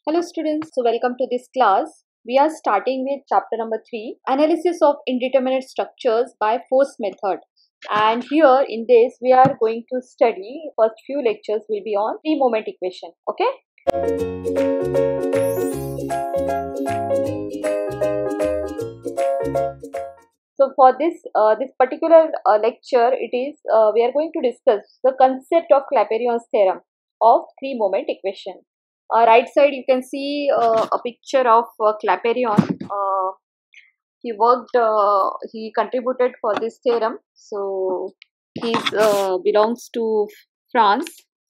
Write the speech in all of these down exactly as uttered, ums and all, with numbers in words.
Hello students, so welcome to this class. We are starting with chapter number three, analysis of indeterminate structures by force method. And here in this we are going to study, first few lectures will be on free moment equation. Okay. So for this uh, this particular uh, lecture, it is uh, we are going to discuss the concept of Clapeyrion's theorem of three moment equation. Uh, right side you can see uh, a picture of uh, Clapeyron. Uh, he worked, uh, he contributed for this theorem. So he uh, belongs to France,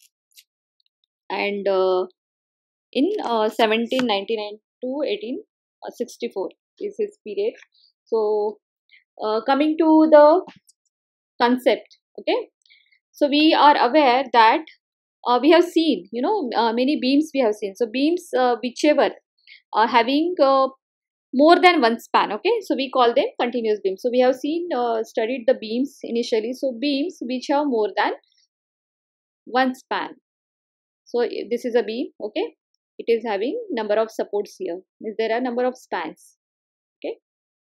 and uh, in uh, seventeen ninety-nine to eighteen sixty-four is his period. So uh, coming to the concept, okay. So we are aware that uh, we have seen, you know, uh, many beams we have seen. So beams uh, whichever are having uh, more than one span, okay, so we call them continuous beams. So we have seen uh, studied the beams initially. So beams which have more than one span. So this is a beam, okay, it is having number of supports here. There are number of spans, okay.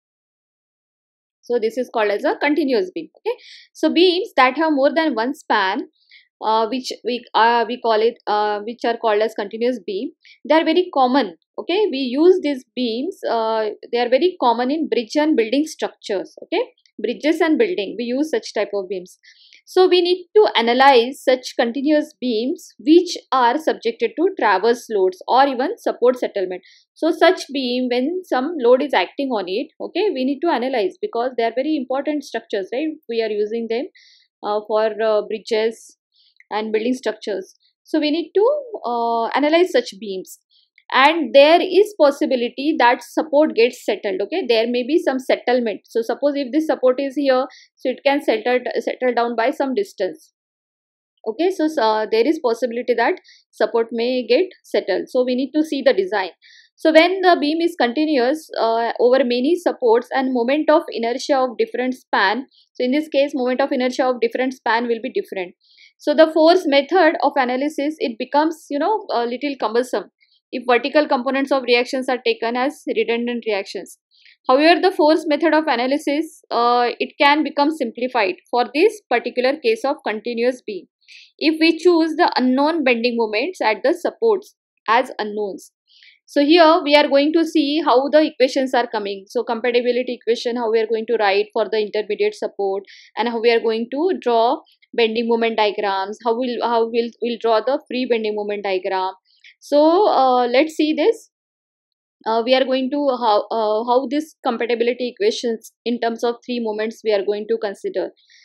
So this is called as a continuous beam, okay. So beams that have more than one span, uh, which we uh, we call it uh, which are called as continuous beam, they are very common, okay. We use these beams, uh, they are very common in bridge and building structures, okay. Bridges and building, we use such type of beams. So we need to analyze such continuous beams which are subjected to traverse loads or even support settlement. So such beam, when some load is acting on it, okay, we need to analyze, because they are very important structures, right? We are using them uh, for uh, bridges and building structures. So we need to uh, analyze such beams, and there is possibility that support gets settled, okay. There may be some settlement. So suppose if this support is here, so it can settle settle down by some distance, okay. So uh, there is possibility that support may get settled. So we need to see the design. So when the beam is continuous uh, over many supports and moment of inertia of different span, so in this case moment of inertia of different span will be different. So the force method of analysis, it becomes, you know, a little cumbersome if vertical components of reactions are taken as redundant reactions. However, the force method of analysis, uh, it can become simplified for this particular case of continuous beam if we choose the unknown bending moments at the supports as unknowns. So here we are going to see how the equations are coming. So compatibility equation, how we are going to write for the intermediate support, and how we are going to draw bending moment diagrams, how we'll how we'll, we'll draw the free bending moment diagram. So uh, let's see this. Uh, we are going to how uh, how this compatibility equations in terms of three moments we are going to consider.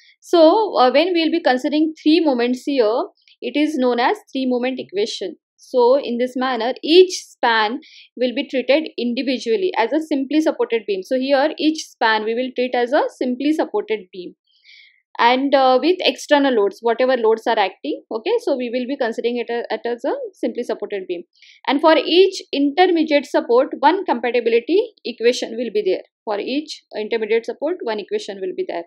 So uh, when we will be considering three moments here, it is known as three moment equation. So in this manner, each span will be treated individually as a simply supported beam. So here each span we will treat as a simply supported beam, and uh, with external loads, whatever loads are acting, okay. So we will be considering it as, as a simply supported beam, and for each intermediate support one compatibility equation will be there. For each intermediate support one equation will be there.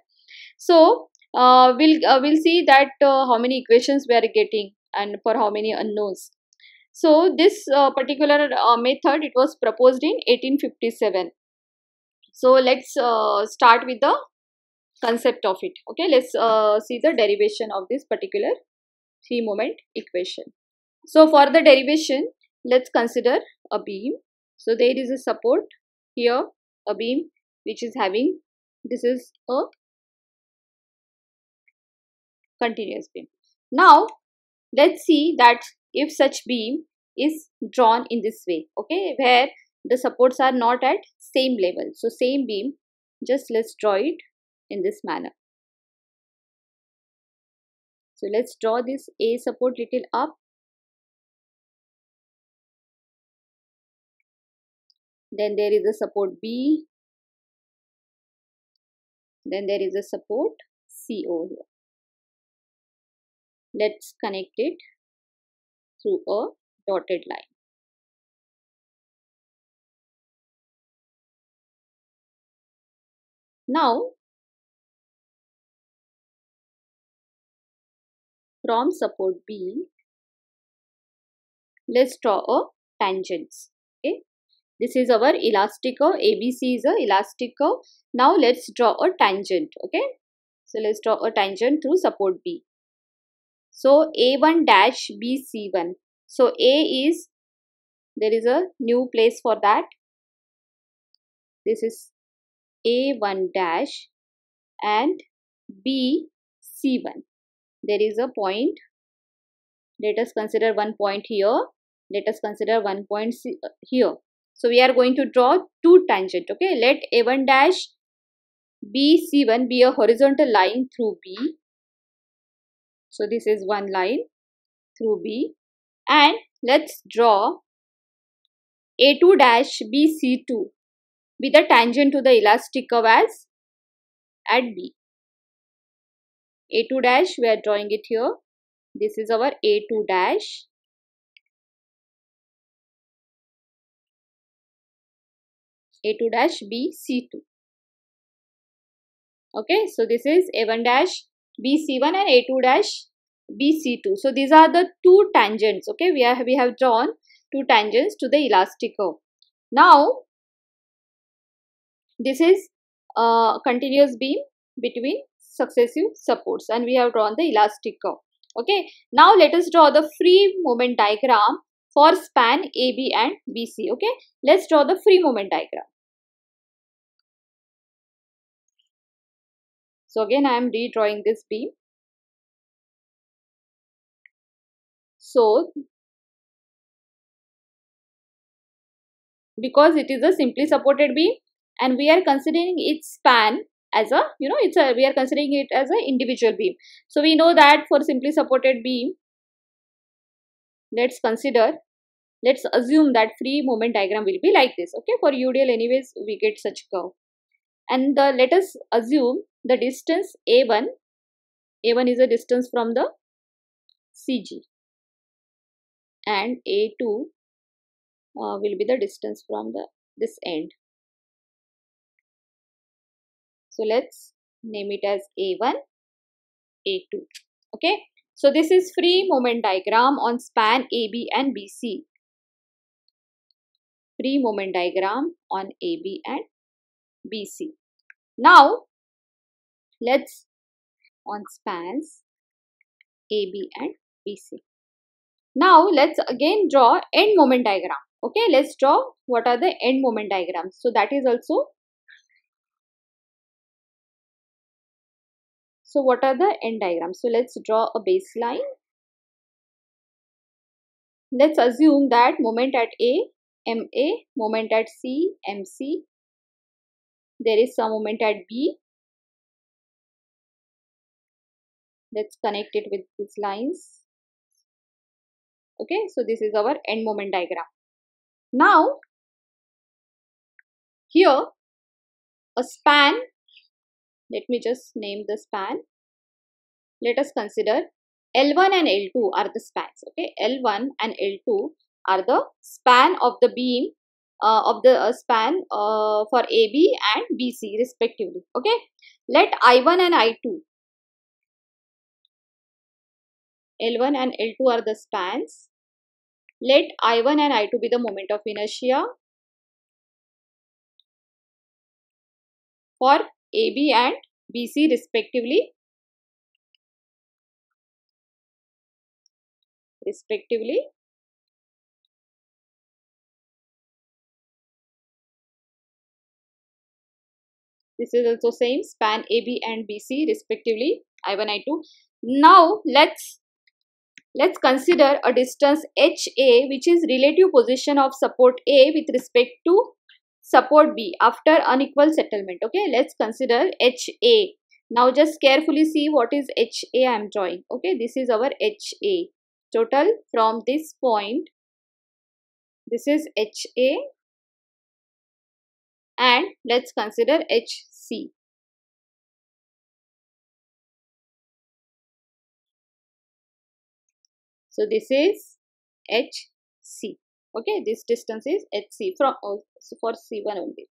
So uh, we'll uh, we'll see that uh, how many equations we are getting and for how many unknowns. So this uh, particular uh, method, it was proposed in eighteen fifty-seven. So let's uh, start with the concept of it, okay. Let's uh, see the derivation of this particular three moment equation. So for the derivation, let's consider a beam. So there is a support here, a beam which is having, this is a continuous beam. Now let's see that if such beam is drawn in this way, okay, where the supports are not at same level. So same beam, just let's draw it in this manner. So let's draw this A support little up, then there is a support B, then there is a support C over here. Let's connect it through a dotted line. Now from support B, let's draw a tangents. Okay, this is our elastic curve. A B C is a elastic curve. Now let's draw a tangent. Okay, so let's draw a tangent through support B. So A one dash B C one. So A is, there is a new place for that. This is A one dash and B C one. There is a point. Let us consider one point here. Let us consider one point here. So we are going to draw two tangent. Okay, let A one dash B C one be a horizontal line through B. So this is one line through B, and let's draw A two dash B C two with a tangent to the elastic curve as at B. A two dash, we are drawing it here. This is our A two dash. A two dash B C two. Okay, so this is A one dash B C one and A two dash B C two. So these are the two tangents. Okay, we have we have drawn two tangents to the elastic curve. Now this is a continuous beam between successive supports, and we have drawn the elastic curve. Okay, now let us draw the free moment diagram for span A B and B C. Okay, let's draw the free moment diagram. So again I am redrawing this beam. So because it is a simply supported beam and we are considering its span as a, you know, it's a, we are considering it as an individual beam. So we know that for simply supported beam, let's consider, let's assume that free moment diagram will be like this. Okay, for U D L anyways we get such curve, and the, let us assume the distance A one, A one is a distance from the C G, and A two uh, will be the distance from the this end. So let's name it as A one, A two. Okay, so this is free moment diagram on span A B and B C. Free moment diagram on A B and B C. Now let's on spans A B and B C. Now let's again draw end moment diagram. Okay, let's draw what are the end moment diagrams. So that is also, so what are the end diagrams? So let's draw a baseline. Let's assume that moment at A, M A, moment at C, M C. There is some moment at B. Let's connect it with these lines. Okay, so this is our end moment diagram. Now here a span, let me just name the span. Let us consider L one and L two are the spans. Okay, L one and L two are the span of the beam uh, of the uh, span uh, for A B and B C respectively. Okay, let I one and I two, L one and L two are the spans. Let I one and I two be the moment of inertia for A B and B C respectively. Respectively. This is also same, span A B and B C respectively, I one, I two. Now let's let's consider a distance H A, which is relative position of support A with respect to support B after unequal settlement. Okay, let's consider H A. Now just carefully see what is H A I am drawing. Okay, this is our H A. Total from this point, this is H A, and let's consider H C. So this is H C. Okay, this distance is H C from uh, for C one only,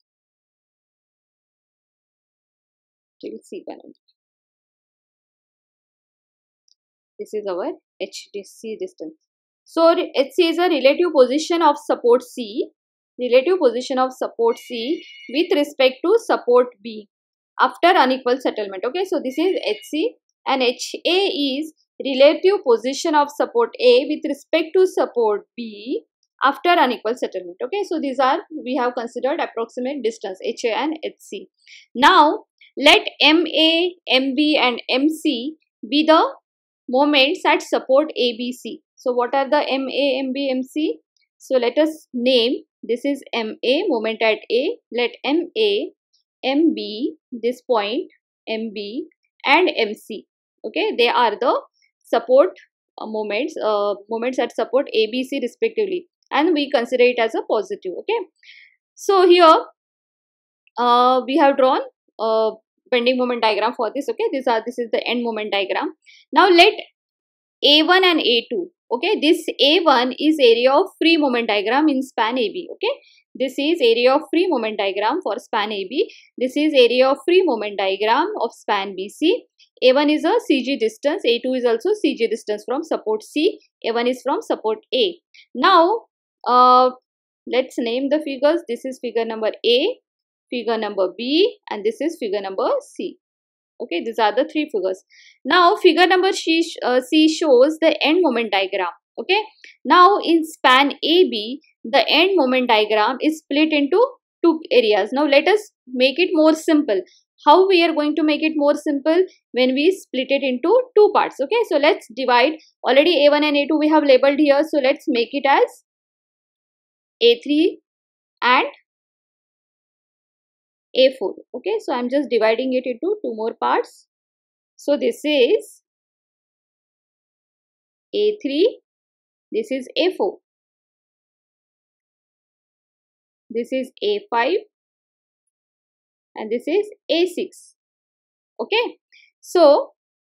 till C one only. This is our H C distance. So H C is a relative position of support C, relative position of support C with respect to support B after unequal settlement. Okay, so this is H C, and H A is relative position of support A with respect to support B after unequal settlement. Okay, so these are, we have considered approximate distance H A and H C. Now let M A, M B and M C be the moments at support A B C. So what are the M A, M B, M C? So let us name, this is M A, moment at A. Let M A, M B, this point M B and M C, okay, they are the support uh, moments, uh, moments at support A B C respectively, and we consider it as a positive. Okay, so here uh, we have drawn uh, bending moment diagram for this. Okay, these are, this is the end moment diagram. Now let A one and A two, okay, this A one is area of free moment diagram in span A B. Okay, this is area of free moment diagram for span A B. This is area of free moment diagram of span B C. A one is a C G distance, A two is also C G distance from support C, A one is from support A. Now uh, let's name the figures. This is figure number A, figure number B, and this is figure number C. Okay, these are the three figures. Now figure number C, uh, C shows the end moment diagram. Okay, now in span A B, the end moment diagram is split into two areas. Now let us make it more simple. How we are going to make it more simple? When we split it into two parts. Okay, so let's divide. Already A one and A two we have labeled here, so let's make it as A three and A four. Okay, so I'm just dividing it into two more parts. So this is A three, this is A four, this is A five, and this is A six. Okay, so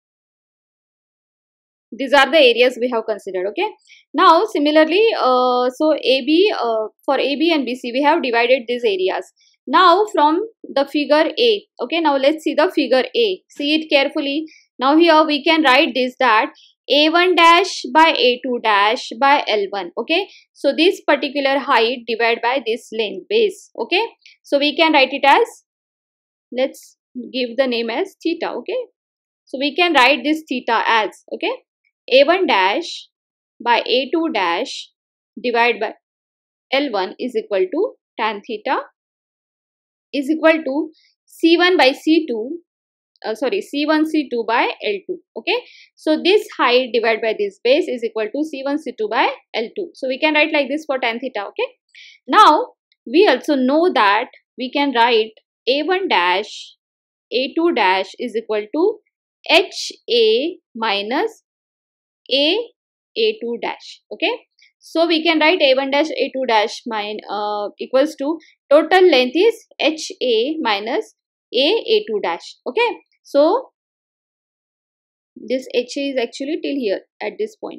these are the areas we have considered. Okay, now similarly, uh, so A B, uh, for A B and B C we have divided these areas. Now from the figure A, okay, now let's see the figure A. See it carefully. Now here we can write this, that A one dash by A two dash by L one. Okay, so this particular height divided by this length base. Okay, so we can write it as, let's give the name as theta. Okay, so we can write this theta as, okay, A one dash by A two dash divided by L one is equal to tan theta is equal to C one by C two, uh, sorry, C one C two by L two. Okay, so this height divided by this base is equal to C one C two by L two. So we can write like this for tan theta. Okay, now we also know that we can write A one dash A two dash is equal to H A minus A A two dash. Okay, so we can write A one dash A two dash mine uh, equals to total length is H A minus A A two dash. Okay, so this H A is actually till here at this point.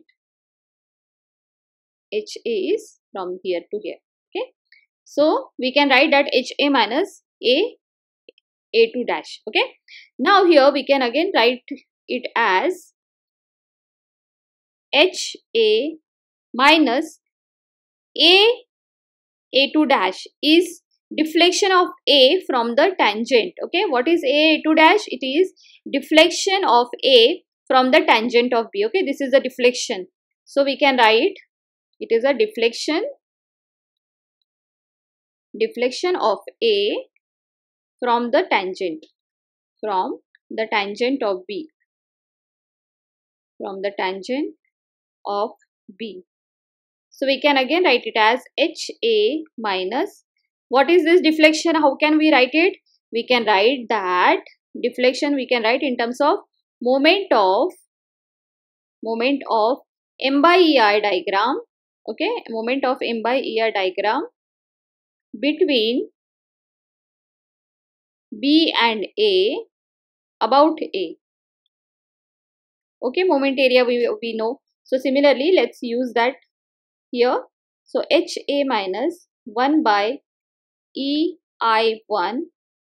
H A is from here to here. Okay, so we can write that H A minus A A two dash. Okay, now here we can again write it as H A minus A A two dash is deflection of A from the tangent. Okay, what is A A two dash? It is deflection of A from the tangent of B. Okay, this is the deflection. So we can write it is a deflection deflection of A from the tangent from the tangent of B from the tangent of B. So we can again write it as H A minus, what is this deflection? How can we write it? We can write that deflection we can write in terms of moment of moment of M by E R diagram. Okay, moment of M by E R diagram between B and A about A. Okay, moment area we, we know. So similarly, let's use that here. So H A minus one by E I one,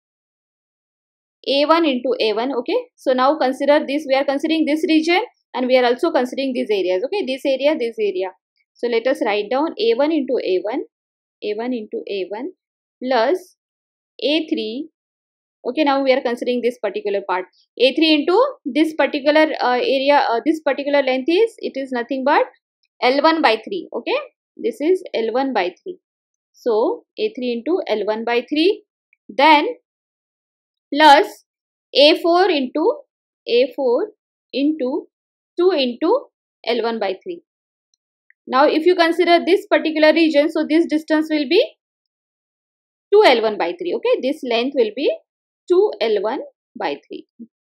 A one into A one. Okay, so now consider this, we are considering this region and we are also considering these areas. Okay, this area, this area. So let us write down a one into a one, a one into a one plus a three. Okay, now we are considering this particular part. a three into this particular uh, area, uh, this particular length is, it is nothing but L one by three. Okay, this is L one by three. So a three into L one by three, then plus a four into a four into two into L one by three. Now if you consider this particular region, so this distance will be two L one by three. Okay, this length will be two L one by three.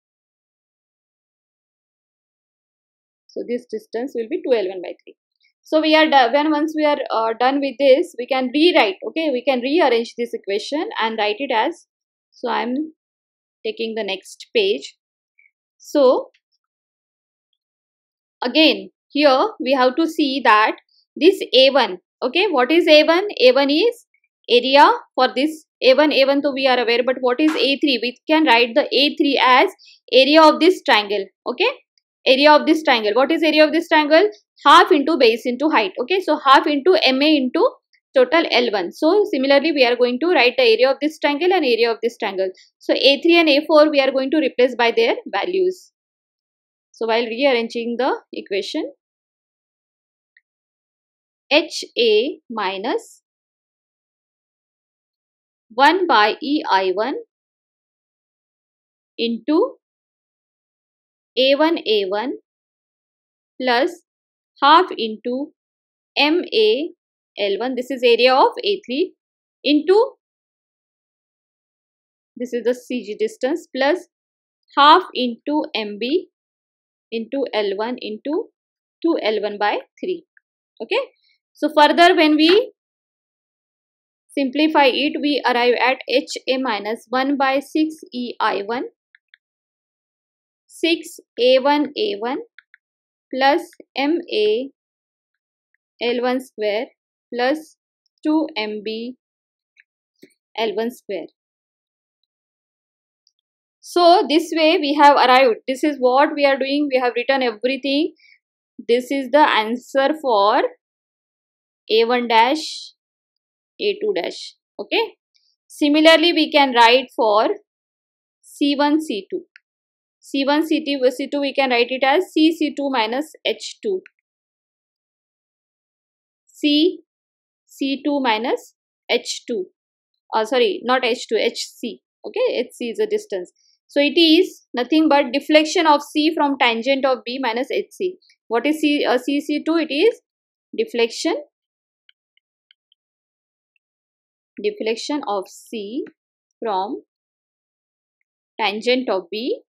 So this distance will be two L one by three. So we are done. When once we are uh, done with this, we can rewrite. Okay, we can rearrange this equation and write it as. So I am taking the next page. So again here we have to see that this A one. Okay, what is A one? A one is area for this A one. A one, so we are aware. But what is A three? We can write the A three as area of this triangle. Okay, area of this triangle. What is area of this triangle? Half into base into height. Okay, so half into M A into total L one. So similarly we are going to write the area of this triangle and area of this triangle. So A three and A four we are going to replace by their values. So while rearranging the equation, H A minus one by E I one into A one A one plus half into M A L one, this is area of A three, into, this is the C G distance, plus half into M B into L one into two L one by three. Okay, so further when we simplify it, we arrive at H A minus one by six E I one, six A one A one plus M A L one square plus two M B L one square. So this way we have arrived. This is what we are doing. We have written everything. This is the answer for A one dash, A two dash. Okay. Similarly, we can write for C one, C two. C one, C two, C two we can write it as C C two minus H two. C C two minus H two. Oh, sorry, not H two, H C. Okay, H C is a distance. So it is nothing but deflection of C from tangent of B minus H C. What is C, uh, C C two? It is deflection, deflection of C from tangent of B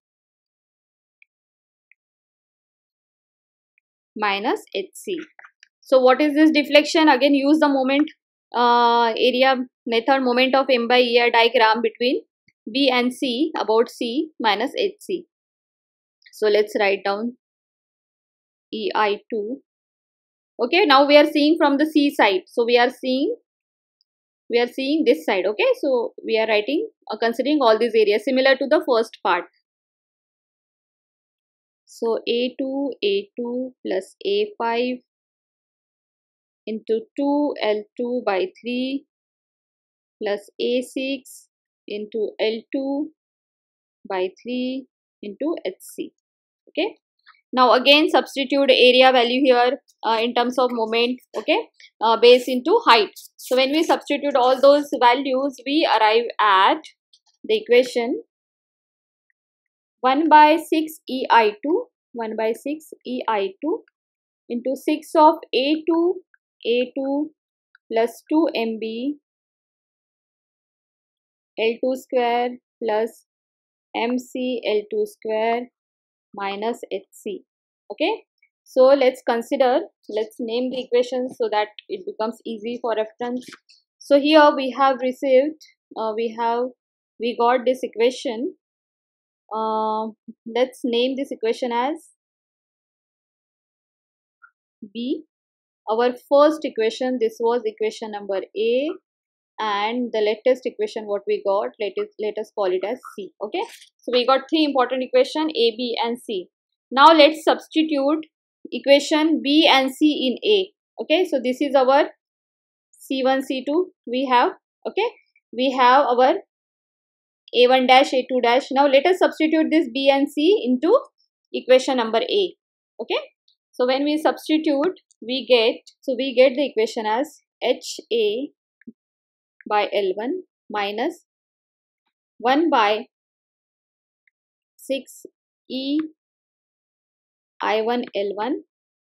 minus H C. So what is this deflection? Again, use the moment uh, area method, moment of M by E diagram between B and C about C minus H C. So let's write down E I two. Okay, now we are seeing from the C side. So we are seeing, we are seeing this side. Okay, so we are writing, uh, considering all these areas similar to the first part. So A two, A two plus A five into two L two by three plus A six into L two by three into H C. Okay, now again substitute area value here uh, in terms of moment. Okay, uh, base into height. So when we substitute all those values, we arrive at the equation one by six E I two, one by six E I two into six of A two, A two plus two M B L two square plus M C L two square minus H C. Okay, so let's consider, let's name the equations so that it becomes easy for reference. So here we have received, uh, we have, we got this equation. Uh, let's name this equation as B. Our first equation, this was equation number A, and the latest equation what we got, let us let us call it as C. Okay, so we got three important equation A, B and C. Now let's substitute equation B and C in A. Okay, so this is our C one, C two we have. Okay, we have our A one dash, A two dash. Now let us substitute this B and C into equation number A. Okay, so when we substitute, we get, so we get the equation as H A by L one minus one by six E I one L one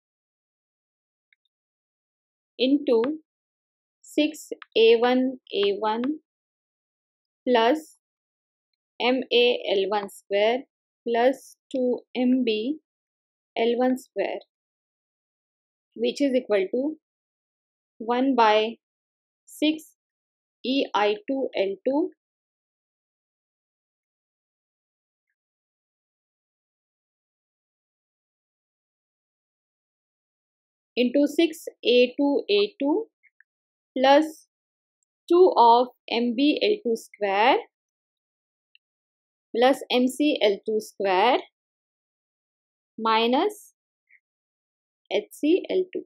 into six A one A one plus M A L one square plus two M B L one square, which is equal to one by six E I two L two into six A two A two plus two of M B L two square plus M C L two square minus H C L two.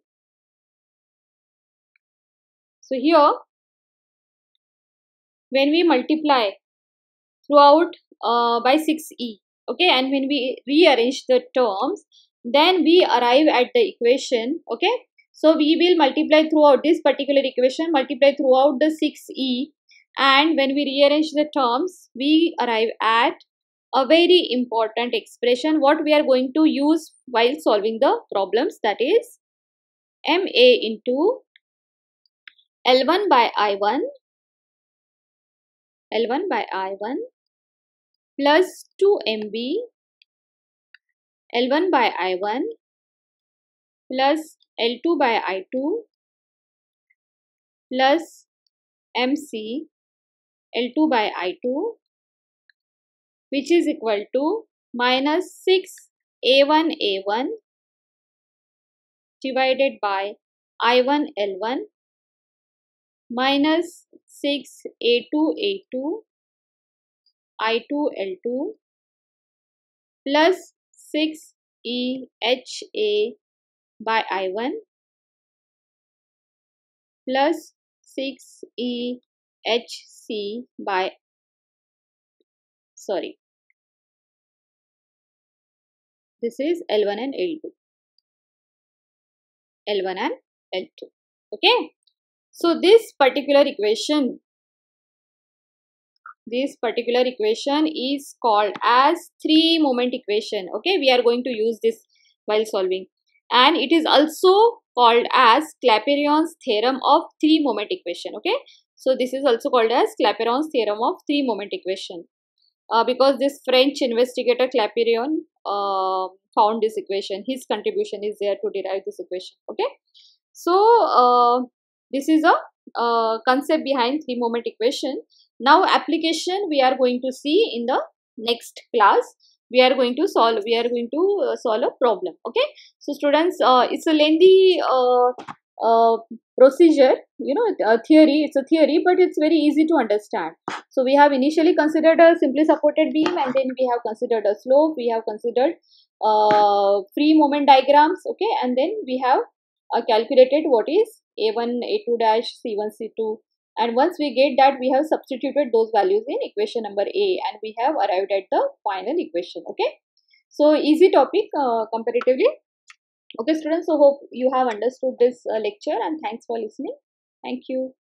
So here, when we multiply throughout uh, by six E, okay, and when we rearrange the terms, then we arrive at the equation. Okay, so we will multiply throughout this particular equation, multiply throughout the six E, and when we rearrange the terms, we arrive at a very important expression what we are going to use while solving the problems, that is M A into L one by I one L one by I one plus two M B L one by I one plus L two by I two plus M C L two by I two, which is equal to minus six A one A one divided by I one L one minus six A two A two I two L two plus six E H A by I one plus six E H C by, sorry, this is L one and L two, L one and L two. Okay, so this particular equation, this particular equation is called as three moment equation. Okay, we are going to use this while solving, and it is also called as Clapeyron's theorem of three moment equation. Okay, so this is also called as Clapeyron's theorem of three moment equation, uh, because this French investigator Clapeyron uh, found this equation. His contribution is there to derive this equation. Okay, so uh, this is a uh, concept behind three moment equation. Now application we are going to see in the next class. We are going to solve, we are going to uh, solve a problem. Okay, so students, uh, it's a lengthy uh, uh, procedure, you know, a theory, it's a theory, but it's very easy to understand. So we have initially considered a simply supported beam, and then we have considered a slope, we have considered uh, free moment diagrams. Okay, and then we have uh, calculated what is A one, A two dash, C one, C two, and once we get that, we have substituted those values in equation number A, and we have arrived at the final equation. Okay, so easy topic uh, comparatively. Okay students, so hope you have understood this uh, lecture, and thanks for listening. Thank you.